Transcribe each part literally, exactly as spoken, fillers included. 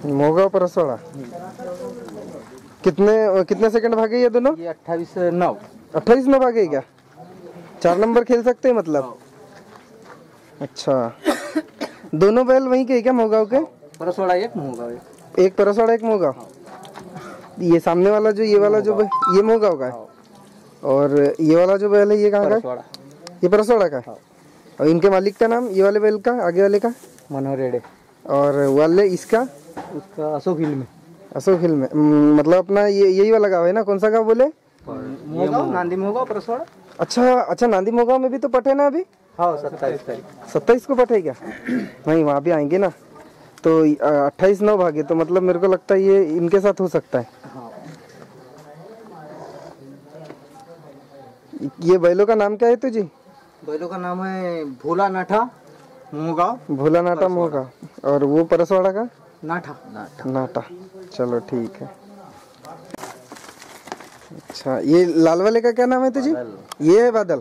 मोगा परसवाड़ा। कितने कितने सेकंड भागे ये दोनों? ये अट्ठाईस नौ अट्ठाईस नौ भागे क्या? चार नंबर खेल सकते हैं मतलब? अच्छा, दोनों बैल वहीं के क्या मोगाव के? परसवाड़ा एक मोगा एक। एक परसवाड़ा एक मोगा। ये सामने वाला जो ये वाला जो ये मोगाव का है, और ये वाला जो बैल है ये कहाँ का है? ये परसवाड़ा का है। और इनके मालिक का नाम, ये वाले बैल का आगे वाले का? मनोहर रेडे। और वाले इसका? उसका अशोक हिल में। अशोक हिल में, मतलब अपना ये यही वाला गाँव है ना? कौन सा गाँव बोले? मोगा, नांदी मोगा परसवाड़ा। अच्छा अच्छा, नांदी मोगा में भी तो पट है ना अभी? हाँ, सत्ताईस तारीख सत्ताईस को पट है क्या? नहीं, वहाँ भी आएंगे ना, तो अट्ठाईस नौ भागे, तो मतलब मेरे को लगता है ये इनके साथ हो सकता है। हाँ। ये बैलों का नाम क्या है तुझी? बैलों का नाम है भोला नाठा मोगा। भोला नाटा मोगा। और वो परसवाड़ा का? नाठा नाठा नाटा। चलो ठीक है। अच्छा, ये लाल वाले का क्या नाम है तुझी? ये है बादल।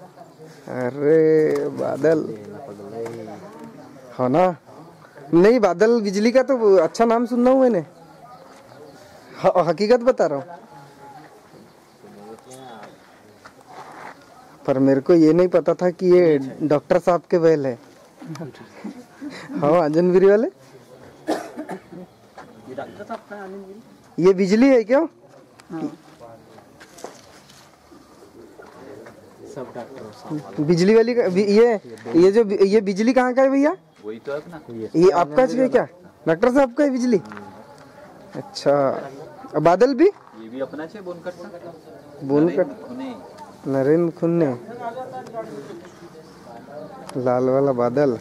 अरे बादल, हाँ ना? नहीं, बादल बिजली का तो अच्छा नाम सुना हूँ मैंने, हकीकत बता रहा हूँ। पर मेरे को ये नहीं पता था कि ये डॉक्टर साहब के बैल है। हाँ, आंजनगिरी वाले। ये बिजली है क्या? सब डॉक्टर बिजली वाली का, ये ये जो ये बिजली कहाँ का है भैया? वही तो अपना ये आपका है क्या? डॉक्टर साहब का है बिजली? अच्छा, बादल भी? ये भी अपना है बोनकट। बोनकट नरेंद्र खुन्ने। लाल वाला बादल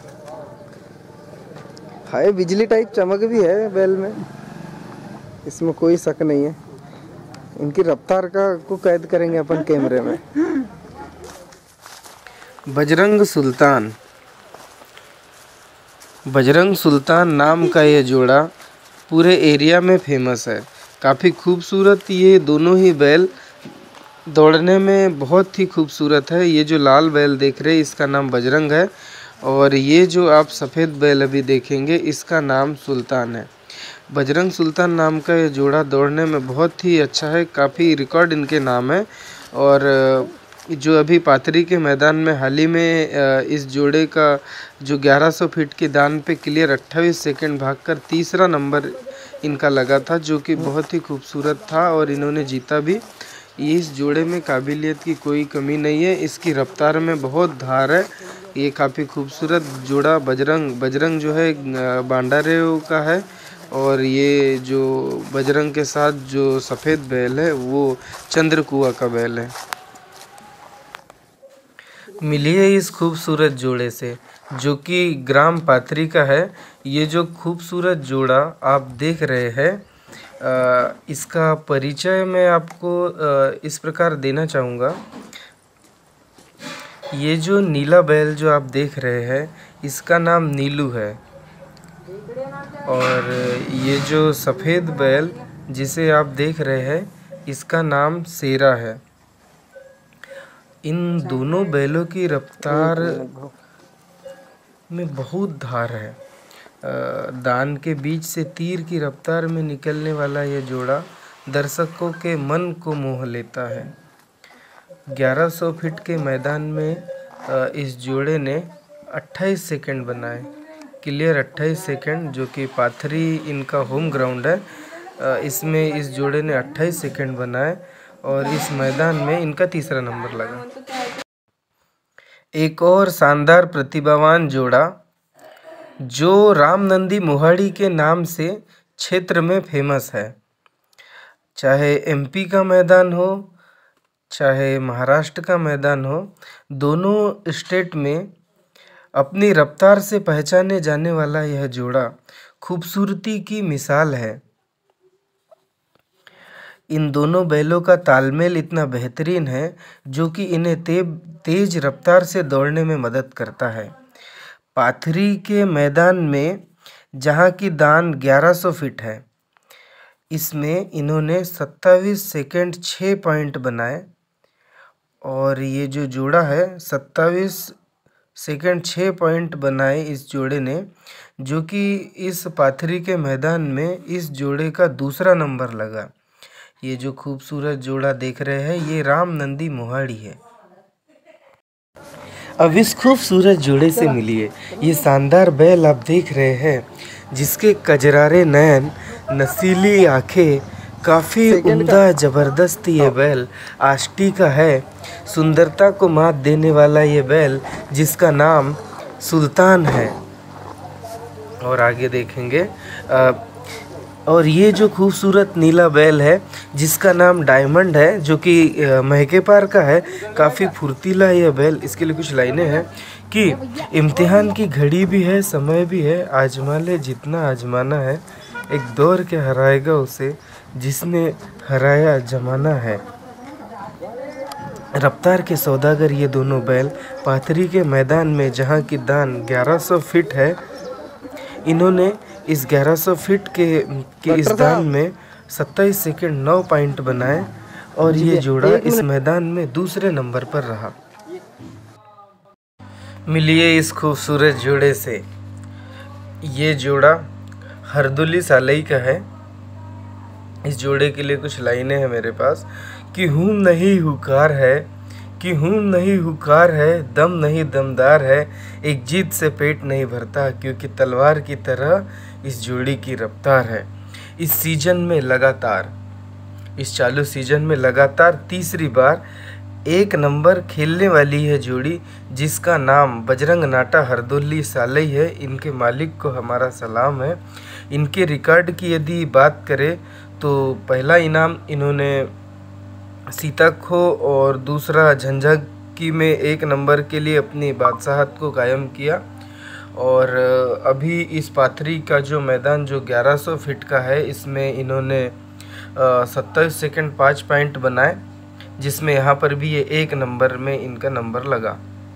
है, बिजली टाइप चमक भी है बैल में, इसमें कोई शक नहीं है। इनकी रफ्तार का को कैद करेंगे अपन कैमरे में। बजरंग सुल्तान। बजरंग सुल्तान नाम का ये जोड़ा पूरे एरिया में फेमस है। काफ़ी खूबसूरत ये दोनों ही बैल, दौड़ने में बहुत ही खूबसूरत है। ये जो लाल बैल देख रहे हैं इसका नाम बजरंग है, और ये जो आप सफ़ेद बैल अभी देखेंगे इसका नाम सुल्तान है। बजरंग सुल्तान नाम का ये जोड़ा दौड़ने में बहुत ही अच्छा है, काफ़ी रिकॉर्ड इनके नाम है। और जो अभी पाथरी के मैदान में हाल ही में इस जोड़े का जो ग्यारह सौ फीट की दान पे क्लियर अट्ठाईस सेकंड भागकर तीसरा नंबर इनका लगा था, जो कि बहुत ही खूबसूरत था और इन्होंने जीता भी। इस जोड़े में काबिलियत की कोई कमी नहीं है, इसकी रफ्तार में बहुत धार है। ये काफ़ी खूबसूरत जोड़ा बजरंग बजरंग जो है बांडारेव का है, और ये जो बजरंग के साथ जो सफ़ेद बैल है वो चंद्रकुआ का बैल है। मिलिए इस खूबसूरत जोड़े से जो कि ग्राम पाथरी का है। ये जो खूबसूरत जोड़ा आप देख रहे हैं, इसका परिचय मैं आपको इस प्रकार देना चाहूँगा। ये जो नीला बैल जो आप देख रहे हैं इसका नाम नीलू है, और ये जो सफ़ेद बैल जिसे आप देख रहे हैं इसका नाम शेरा है। इन दोनों बैलों की रफ्तार में बहुत धार है। दान के बीच से तीर की रफ्तार में निकलने वाला यह जोड़ा दर्शकों के मन को मोह लेता है। ग्यारह सौ फीट के मैदान में इस जोड़े ने अट्ठाईस सेकंड बनाए, क्लियर अट्ठाईस सेकंड, जो कि पाथरी इनका होम ग्राउंड है। इसमें इस जोड़े ने अट्ठाईस सेकंड बनाए और इस मैदान में इनका तीसरा नंबर लगा। एक और शानदार प्रतिभावान जोड़ा जो रामनंदी मोहाड़ी के नाम से क्षेत्र में फेमस है। चाहे एमपी का मैदान हो, चाहे महाराष्ट्र का मैदान हो, दोनों स्टेट में अपनी रफ्तार से पहचाने जाने वाला यह जोड़ा खूबसूरती की मिसाल है। इन दोनों बैलों का तालमेल इतना बेहतरीन है जो कि इन्हें ते, तेज रफ्तार से दौड़ने में मदद करता है। पाथरी के मैदान में जहां की दान ग्यारह सौ फीट है, इसमें इन्होंने सत्ताईस सेकंड छः पॉइंट बनाए, और ये जो जोड़ा है सत्ताईस सेकंड छः पॉइंट बनाए इस जोड़े ने, जो कि इस पाथरी के मैदान में इस जोड़े का दूसरा नंबर लगा। ये जो खूबसूरत जोड़ा देख रहे हैं ये राम नंदी मोहाड़ी है। अब इस खूबसूरत जोड़े से मिलिए। ये शानदार बैल आप देख रहे हैं, जिसके कजरारे नयन, नसीली आंखें, काफ़ी उम्दा ज़बरदस्त ये बैल आष्टी का है। सुंदरता को मात देने वाला ये बैल, जिसका नाम सुल्तान है। और आगे देखेंगे आ, और ये जो खूबसूरत नीला बैल है जिसका नाम डायमंड है, जो कि महके पार का है, काफ़ी फुर्तीला ये बैल। इसके लिए कुछ लाइनें हैं कि इम्तिहान की घड़ी भी है, समय भी है, आजमा ले जितना आजमाना है, एक दौर के हराएगा उसे जिसने हराया जमाना है। रफ्तार के सौदागर ये दोनों बैल पाथरी के मैदान में, जहाँ की दान ग्यारह सौ फीट है, इन्होंने इस ग्यारह सौ फीट के के इस दान में सत्ताईस सेकंड नौ पॉइंट बनाए और ये जोड़ा इस मैदान में दूसरे नंबर पर रहा। मिलिए इस खूबसूरत जोड़े से। ये जोड़ा हरदुली सालई का है। इस जोड़े के लिए कुछ लाइनें हैं मेरे पास कि हूँ नहीं हुकार है, कि हूँ नहीं हुकार है, दम नहीं दमदार है, एक जीत से पेट नहीं भरता, क्योंकि तलवार की तरह इस जोड़ी की रफ्तार है। इस सीजन में लगातार, इस चालू सीजन में लगातार तीसरी बार एक नंबर खेलने वाली है जोड़ी, जिसका नाम बजरंग नाटा हरदोली सालई है। इनके मालिक को हमारा सलाम है। इनके रिकॉर्ड की यदि बात करें तो पहला इनाम इन्होंने सीताखो और दूसरा झंझाकी में एक नंबर के लिए अपनी बादशाहत को कायम किया। और अभी इस पाथरी का जो मैदान जो ग्यारह सौ फीट का है, इसमें इन्होंने सत्ताईस सेकंड पाँच पॉइंट बनाए, जिसमें यहाँ पर भी ये एक नंबर में इनका नंबर लगा।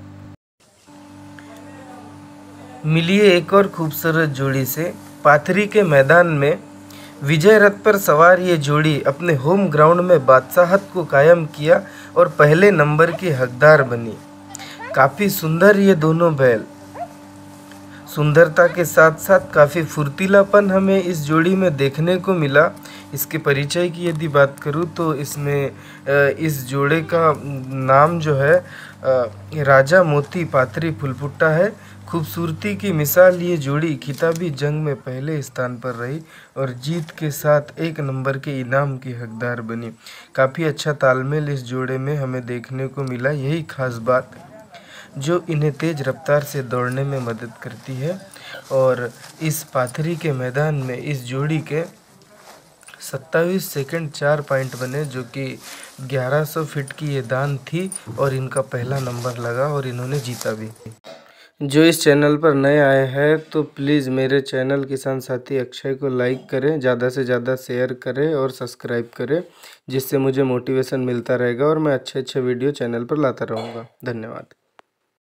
मिलिए एक और खूबसूरत जोड़ी से। पाथरी के मैदान में विजय रथ पर सवार ये जोड़ी अपने होम ग्राउंड में बादशाहत को कायम किया और पहले नंबर की हकदार बनी। काफ़ी सुंदर ये दोनों बैल, सुंदरता के साथ साथ काफ़ी फुर्तीलापन हमें इस जोड़ी में देखने को मिला। इसके परिचय की यदि बात करूँ तो इसमें इस जोड़े का नाम जो है राजा मोती पाथरी फुलपुट्टा है। खूबसूरती की मिसाल ये जोड़ी खिताबी जंग में पहले स्थान पर रही और जीत के साथ एक नंबर के इनाम की हकदार बनी। काफ़ी अच्छा तालमेल इस जोड़े में हमें देखने को मिला। यही खास बात जो इन्हें तेज़ रफ्तार से दौड़ने में मदद करती है। और इस पाथरी के मैदान में इस जोड़ी के सत्ताईस सेकंड चार पॉइंट बने, जो कि ग्यारह सौ फीट की ये दान थी और इनका पहला नंबर लगा और इन्होंने जीता भी। जो इस चैनल पर नए आए हैं तो प्लीज़ मेरे चैनल किसान साथी अक्षय को लाइक करें, ज़्यादा से ज़्यादा शेयर करें और सब्सक्राइब करें, जिससे मुझे मोटिवेशन मिलता रहेगा और मैं अच्छे अच्छे वीडियो चैनल पर लाता रहूँगा। धन्यवाद।